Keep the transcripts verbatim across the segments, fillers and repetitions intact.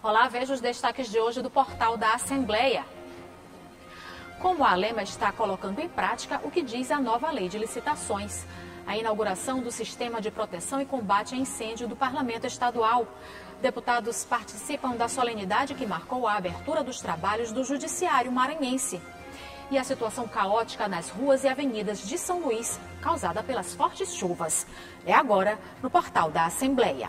Olá, veja os destaques de hoje do portal da Assembleia. Como a Alema está colocando em prática o que diz a nova lei de licitações. A inauguração do Sistema de Proteção e Combate a Incêndio do Parlamento Estadual. Deputados participam da solenidade que marcou a abertura dos trabalhos do Judiciário Maranhense. E a situação caótica nas ruas e avenidas de São Luís, causada pelas fortes chuvas. É agora no portal da Assembleia.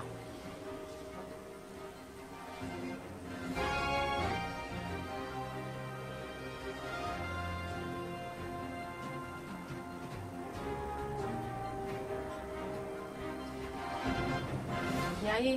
E aí?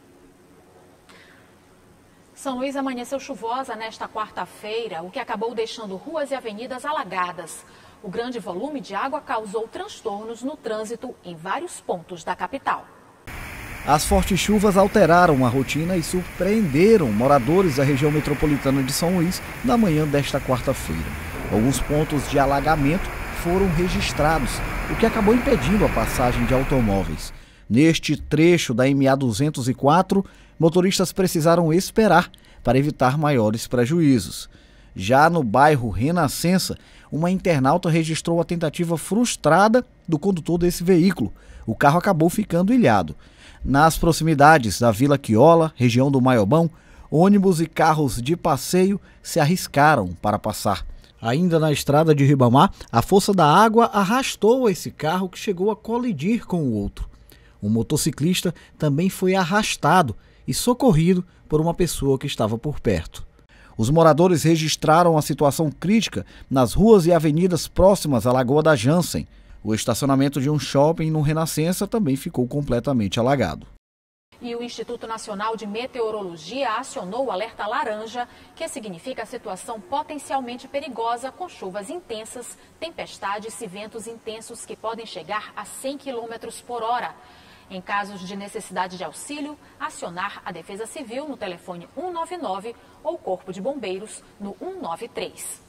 São Luís amanheceu chuvosa nesta quarta-feira, o que acabou deixando ruas e avenidas alagadas. O grande volume de água causou transtornos no trânsito em vários pontos da capital. As fortes chuvas alteraram a rotina e surpreenderam moradores da região metropolitana de São Luís na manhã desta quarta-feira. Alguns pontos de alagamento foram registrados, o que acabou impedindo a passagem de automóveis. Neste trecho da M A duzentos e quatro, motoristas precisaram esperar para evitar maiores prejuízos. Já no bairro Renascença, uma internauta registrou a tentativa frustrada do condutor desse veículo. O carro acabou ficando ilhado. Nas proximidades da Vila Quiola, região do Maiobão, ônibus e carros de passeio se arriscaram para passar. Ainda na estrada de Ribamar, a força da água arrastou esse carro que chegou a colidir com o outro. Um motociclista também foi arrastado e socorrido por uma pessoa que estava por perto. Os moradores registraram a situação crítica nas ruas e avenidas próximas à Lagoa da Jansen. O estacionamento de um shopping no Renascença também ficou completamente alagado. E o Instituto Nacional de Meteorologia acionou o alerta laranja, que significa a situação potencialmente perigosa com chuvas intensas, tempestades e ventos intensos que podem chegar a cem quilômetros por hora. Em casos de necessidade de auxílio, acionar a Defesa Civil no telefone um nove nove ou o Corpo de Bombeiros no um nove três.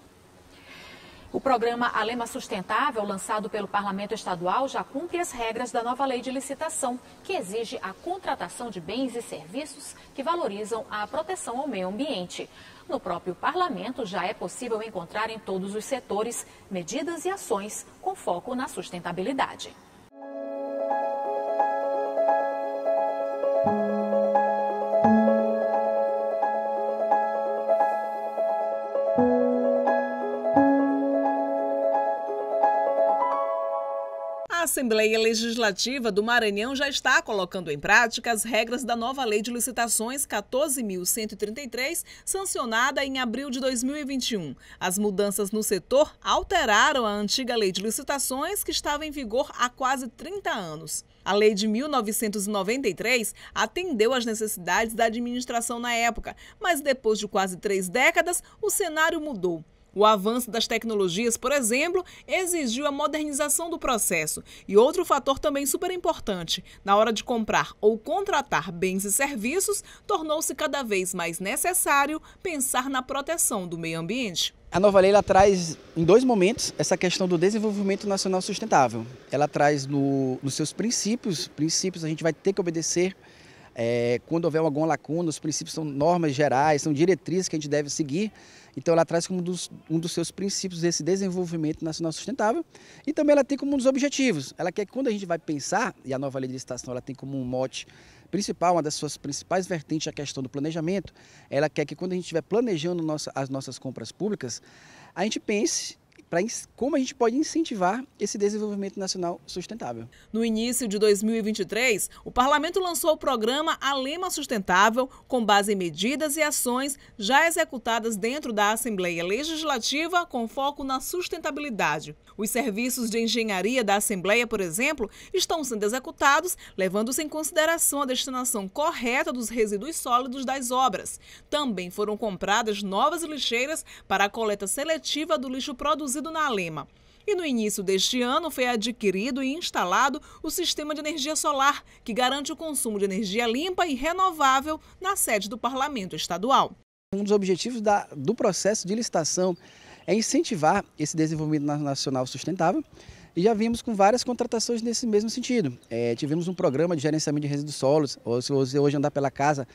O programa Alema Sustentável, lançado pelo Parlamento Estadual, já cumpre as regras da nova lei de licitação, que exige a contratação de bens e serviços que valorizam a proteção ao meio ambiente. No próprio Parlamento, já é possível encontrar em todos os setores medidas e ações com foco na sustentabilidade. A Assembleia Legislativa do Maranhão já está colocando em prática as regras da nova Lei de Licitações quatorze mil cento e trinta e três, sancionada em abril de dois mil e vinte e um. As mudanças no setor alteraram a antiga Lei de Licitações, que estava em vigor há quase trinta anos. A Lei de mil novecentos e noventa e três atendeu às necessidades da administração na época, mas depois de quase três décadas, o cenário mudou. O avanço das tecnologias, por exemplo, exigiu a modernização do processo. E outro fator também super importante, na hora de comprar ou contratar bens e serviços, tornou-se cada vez mais necessário pensar na proteção do meio ambiente. A nova lei ela traz, em dois momentos, essa questão do desenvolvimento nacional sustentável. Ela traz no, nos seus princípios, princípios a gente vai ter que obedecer. É, quando houver alguma lacuna, os princípios são normas gerais, são diretrizes que a gente deve seguir. Então ela traz como um dos, um dos seus princípios esse desenvolvimento nacional sustentável e também ela tem como um dos objetivos. Ela quer que quando a gente vai pensar, e a nova lei de licitação ela tem como um mote principal, uma das suas principais vertentes a questão do planejamento, ela quer que quando a gente estiver planejando nossa, as nossas compras públicas, a gente pense para como a gente pode incentivar esse desenvolvimento nacional sustentável. No início de dois mil e vinte e três, o Parlamento lançou o programa Alema Sustentável, com base em medidas e ações já executadas dentro da Assembleia Legislativa com foco na sustentabilidade. Os serviços de engenharia da Assembleia, por exemplo, estão sendo executados, levando-se em consideração a destinação correta dos resíduos sólidos das obras. Também foram compradas novas lixeiras para a coleta seletiva do lixo produzido na Alema. E no início deste ano foi adquirido e instalado o sistema de energia solar, que garante o consumo de energia limpa e renovável na sede do Parlamento Estadual. Um dos objetivos da, do processo de licitação é incentivar esse desenvolvimento nacional sustentável e já vimos com várias contratações nesse mesmo sentido. É, tivemos um programa de gerenciamento de resíduos sólidos, ou se você hoje andar pela casa,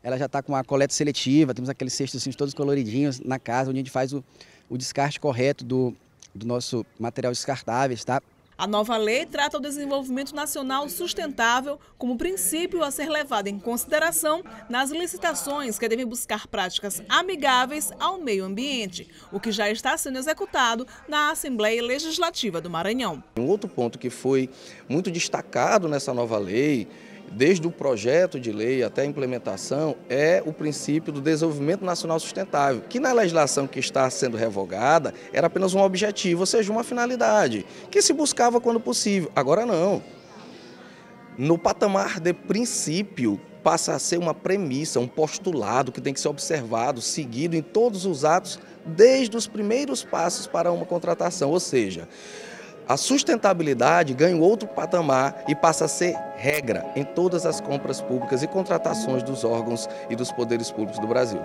ela já está com a coleta seletiva, temos aqueles cestos assim, todos coloridinhos na casa, onde a gente faz o, o descarte correto do, do nosso material descartáveis, tá? A nova lei trata o desenvolvimento nacional sustentável como princípio a ser levado em consideração nas licitações que devem buscar práticas amigáveis ao meio ambiente, o que já está sendo executado na Assembleia Legislativa do Maranhão. Um outro ponto que foi muito destacado nessa nova lei, desde o projeto de lei até a implementação, é o princípio do desenvolvimento nacional sustentável, que na legislação que está sendo revogada era apenas um objetivo, ou seja, uma finalidade, que se buscava quando possível. Agora não. No patamar de princípio, passa a ser uma premissa, um postulado que tem que ser observado, seguido em todos os atos, desde os primeiros passos para uma contratação, ou seja, a sustentabilidade ganha outro patamar e passa a ser regra em todas as compras públicas e contratações dos órgãos e dos poderes públicos do Brasil.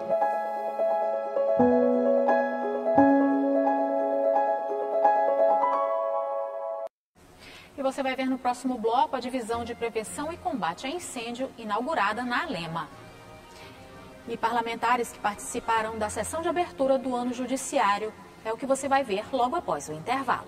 E você vai ver no próximo bloco a divisão de prevenção e combate a incêndio inaugurada na Alema. E parlamentares que participaram da sessão de abertura do ano judiciário é o que você vai ver logo após o intervalo.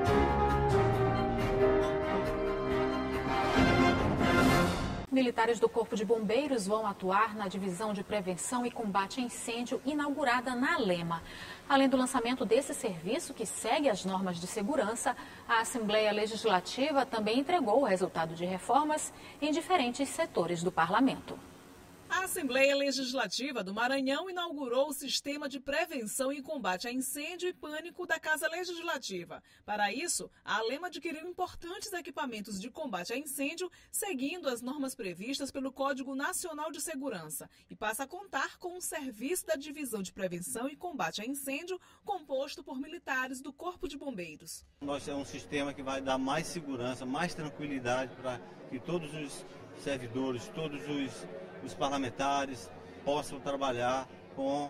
Militares do Corpo de Bombeiros vão atuar na divisão de prevenção e combate a incêndio inaugurada na Alema. Além do lançamento desse serviço, que segue as normas de segurança, a Assembleia Legislativa também entregou o resultado de reformas em diferentes setores do parlamento. A Assembleia Legislativa do Maranhão inaugurou o sistema de prevenção e combate a incêndio e pânico da Casa Legislativa. Para isso, a Alema adquiriu importantes equipamentos de combate a incêndio, seguindo as normas previstas pelo Código Nacional de Segurança, e passa a contar com um serviço da Divisão de Prevenção e Combate a Incêndio, composto por militares do Corpo de Bombeiros. Nós temos um sistema que vai dar mais segurança, mais tranquilidade para que todos os servidores, todos os os parlamentares possam trabalhar com,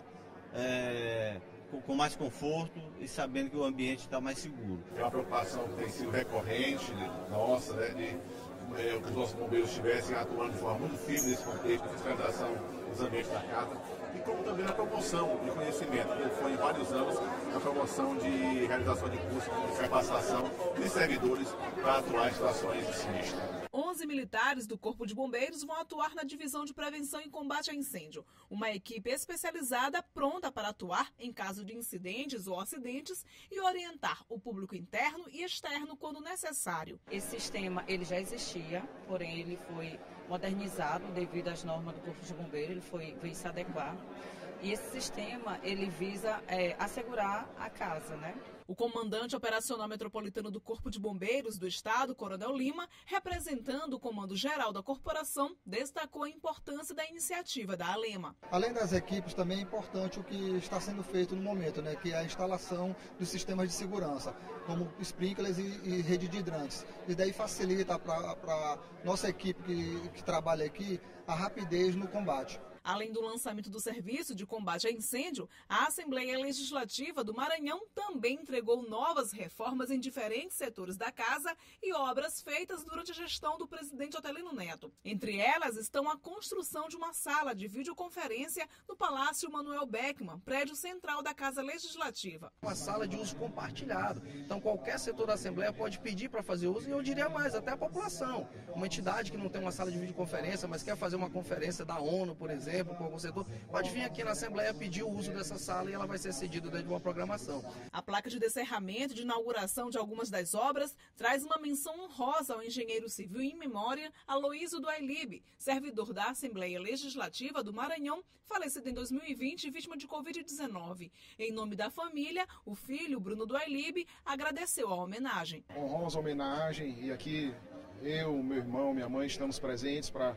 é, com, com mais conforto e sabendo que o ambiente está mais seguro. É uma preocupação que tem sido recorrente, né, nossa, né, de é, que os nossos bombeiros estivessem atuando de forma muito firme nesse contexto de fiscalização dos ambientes da casa, e como também na promoção de conhecimento, que foi em vários anos a promoção de realização de cursos de capacitação de servidores para atuar em situações de sinistro. onze militares do Corpo de Bombeiros vão atuar na Divisão de Prevenção e Combate a Incêndio, uma equipe especializada pronta para atuar em caso de incidentes ou acidentes e orientar o público interno e externo quando necessário. Esse sistema ele já existia, porém ele foi modernizado devido às normas do Corpo de Bombeiros, ele foi, veio se adequar. E esse sistema ele visa é, assegurar a casa, né? O comandante operacional metropolitano do Corpo de Bombeiros do Estado, Coronel Lima, representando o comando geral da corporação, destacou a importância da iniciativa da Alema. Além das equipes, também é importante o que está sendo feito no momento, né, que é a instalação dos sistemas de segurança, como sprinklers e, e rede de hidrantes. E daí facilita para a nossa equipe que, que trabalha aqui a rapidez no combate. Além do lançamento do serviço de combate a incêndio, a Assembleia Legislativa do Maranhão também entregou novas reformas em diferentes setores da casa e obras feitas durante a gestão do presidente Otelino Neto. Entre elas estão a construção de uma sala de videoconferência no Palácio Manuel Beckmann, prédio central da Casa Legislativa. Uma sala de uso compartilhado, então qualquer setor da Assembleia pode pedir para fazer uso, e eu diria mais, até a população. Uma entidade que não tem uma sala de videoconferência, mas quer fazer uma conferência da ONU, por exemplo, com algum setor, pode vir aqui na Assembleia pedir o uso dessa sala e ela vai ser cedida dentro de uma programação. A placa de descerramento de inauguração de algumas das obras traz uma menção honrosa ao engenheiro civil em memória Aloísio do Ailib, servidor da Assembleia Legislativa do Maranhão, falecido em dois mil e vinte, vítima de covid dezenove. Em nome da família, o filho, Bruno do Ailib, agradeceu a homenagem. Honrosa homenagem, e aqui eu, meu irmão, minha mãe estamos presentes para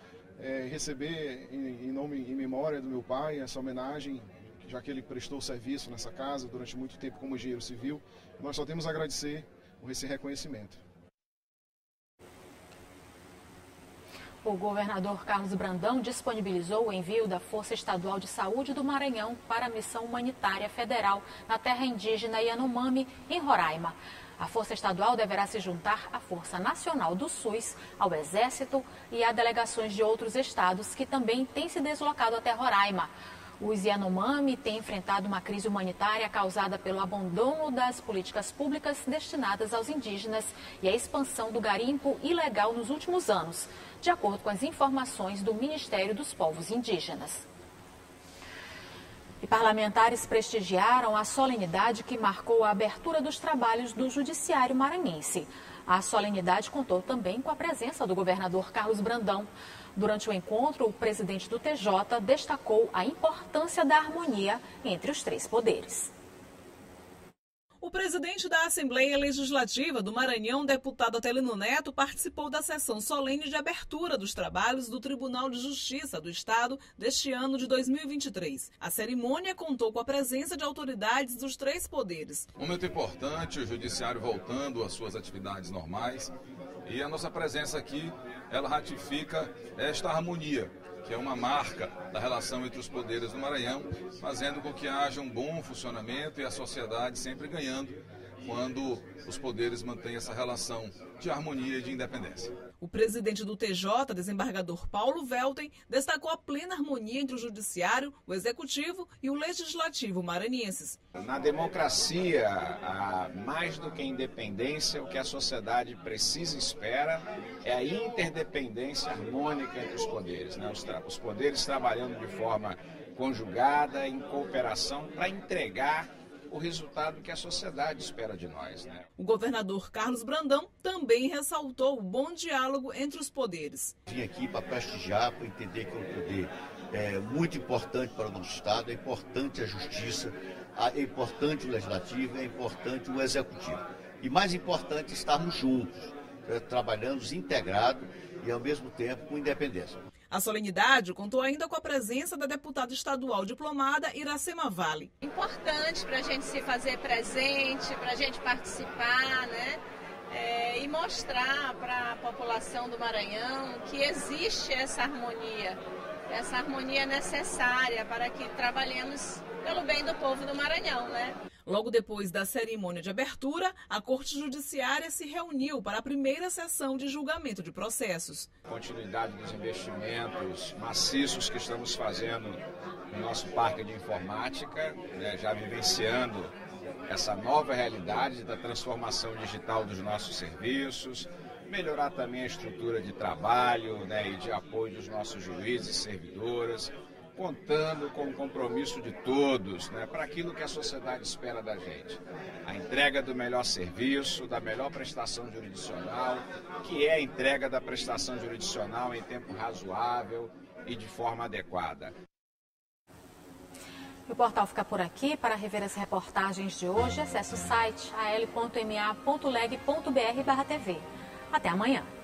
É, receber em, em nome em memória do meu pai essa homenagem, já que ele prestou serviço nessa casa durante muito tempo como engenheiro civil. Nós só temos a agradecer por esse reconhecimento. O governador Carlos Brandão disponibilizou o envio da Força Estadual de Saúde do Maranhão para a Missão Humanitária Federal na terra indígena Yanomami, em Roraima. A Força Estadual deverá se juntar à Força Nacional do SUS, ao Exército e a delegações de outros estados que também têm se deslocado até Roraima. Os Yanomami têm enfrentado uma crise humanitária causada pelo abandono das políticas públicas destinadas aos indígenas e a expansão do garimpo ilegal nos últimos anos, de acordo com as informações do Ministério dos Povos Indígenas. E parlamentares prestigiaram a solenidade que marcou a abertura dos trabalhos do Judiciário maranhense. A solenidade contou também com a presença do governador Carlos Brandão. Durante o encontro, o presidente do T J destacou a importância da harmonia entre os três poderes. O presidente da Assembleia Legislativa do Maranhão, deputado Atelino Neto, participou da sessão solene de abertura dos trabalhos do Tribunal de Justiça do Estado deste ano de dois mil e vinte e três. A cerimônia contou com a presença de autoridades dos três poderes. Um momento importante, o Judiciário voltando às suas atividades normais, e a nossa presença aqui, ela ratifica esta harmonia, que é uma marca da relação entre os poderes do Maranhão, fazendo com que haja um bom funcionamento e a sociedade sempre ganhando quando os poderes mantêm essa relação de harmonia e de independência. O presidente do T J, desembargador Paulo Velten, destacou a plena harmonia entre o Judiciário, o Executivo e o Legislativo maranhenses. Na democracia, a mais do que a independência, o que a sociedade precisa e espera é a interdependência harmônica entre os poderes, né? Os, os poderes trabalhando de forma conjugada, em cooperação, para entregar o resultado que a sociedade espera de nós, né? O governador Carlos Brandão também ressaltou o bom diálogo entre os poderes. Vim aqui para prestigiar, para entender que é um poder é, muito importante para o nosso Estado, é importante a justiça, é importante o legislativo, é importante o executivo. E mais importante, estarmos juntos, trabalhando integrados e ao mesmo tempo com independência. A solenidade contou ainda com a presença da deputada estadual diplomada Iracema Vale. Importante para a gente se fazer presente, para a gente participar, né? É, e mostrar para a população do Maranhão que existe essa harmonia. Essa harmonia é necessária para que trabalhemos pelo bem do povo do Maranhão, né? Logo depois da cerimônia de abertura, a Corte Judiciária se reuniu para a primeira sessão de julgamento de processos. Continuidade dos investimentos maciços que estamos fazendo no nosso parque de informática, né, já vivenciando essa nova realidade da transformação digital dos nossos serviços, melhorar também a estrutura de trabalho, né, e de apoio dos nossos juízes e servidoras, contando com o compromisso de todos, né, para aquilo que a sociedade espera da gente. A entrega do melhor serviço, da melhor prestação jurisdicional, que é a entrega da prestação jurisdicional em tempo razoável e de forma adequada. O portal fica por aqui. Para rever as reportagens de hoje, acesse o site a l ponto m a ponto leg ponto b r barra t v. Até amanhã.